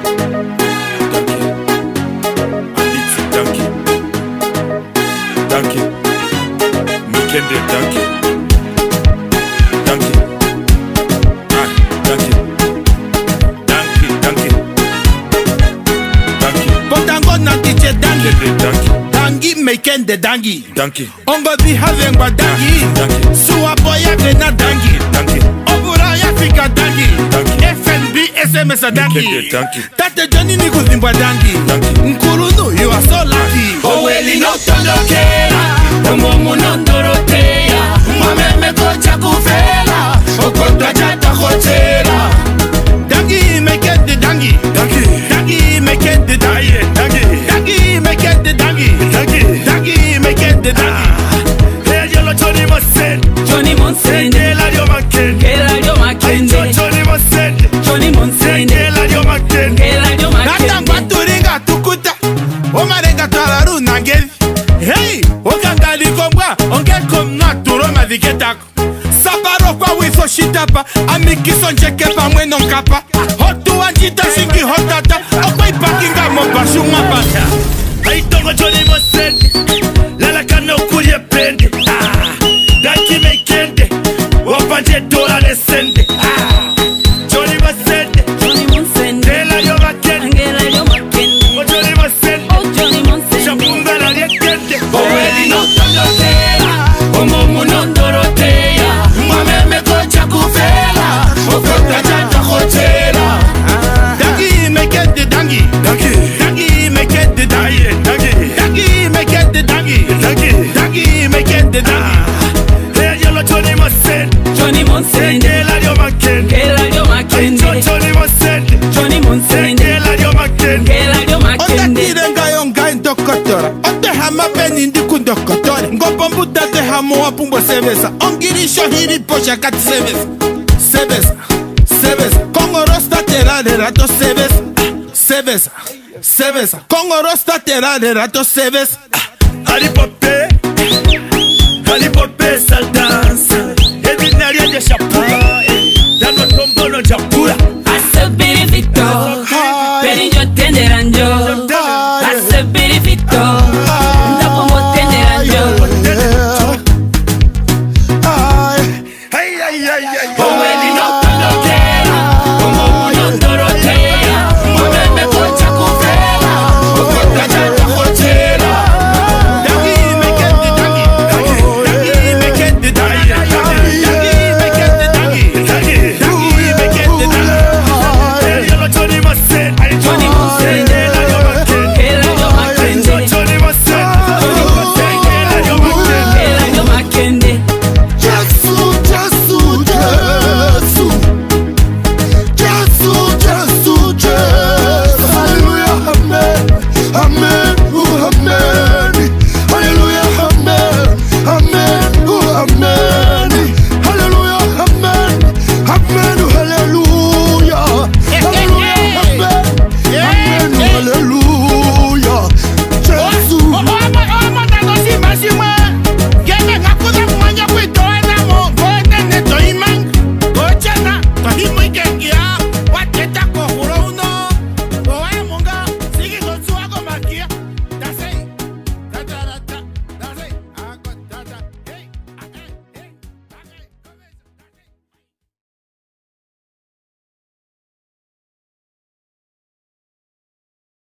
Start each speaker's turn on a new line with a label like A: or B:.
A: Mekende dangi, ongo di havengwa dangi, suwa boya gena dangi, obura ya fika dangi, FNB SMS dangi, Tate Johnny ni kuzimbwa dangi, Nkurunu you are so lucky.
B: Oweli no tondokera, omomu no ndoroteya, mameme kocha kufela, okotwa chata hotela.
A: Dangi mekende dangi, dangi mekende dangi, dangi mekende dangi, dangi mekende dangi.
B: Hey yolo Johnny Mosende,
C: Johnny Mosende,
B: Eladio Makende,
C: Eladio Makende,
B: Johnny Mosende,
C: Johnny Mosende,
B: Eladio Makende,
C: Eladio Makende.
A: Natangwa turinga tukuta, omarenga twalaru nangeli. Hey, okangali kombwa, onge komna turoma diketako. Saparo kwa wiso shitapa, amikiso njekepa mweno nkapa. Hotu wanjita shingi hotata, okwa ipakinga mobashu mapata.
B: Aitongo Johnny Mosende, lala kane okuye pende. Daki mekende, wapanje dola nesende. Johnny Mosende,
C: Johnny Mosende,
B: Eladio Makende,
C: Eladio Makende,
B: Johnny Mosende,
C: Johnny Mosende,
B: Shapunga la liekende. Oweli no tondokera, omomu no ndoroteya, mameme kocha kufela, okotwa chata hotela.
A: Dangi mekende dangi, dangi mekende dangi, dangi mekende dangi, dangi mekende dangi.
B: Hey yolo Johnny Mosende,
C: Johnny Mosende,
B: Eladio Makende,
C: Eladio Makende,
B: Johnny Mosende,
C: Johnny Mosende,
B: Eladio Makende,
C: Eladio Makende.
A: Otakirenga yonga indokotora, otehama peni ndikundokotore. Ngopombu tate hamo wapumbo sevesa, ongirisho hiri posha kati sevesa. Sevesa, sevesa, Kongo rosta terade rato sevesa. Sevesa, sevesa, Kongo rosta terade rato sevesa.
B: Alipope sal dansa, edinaria de chapula, dano tombono chapula.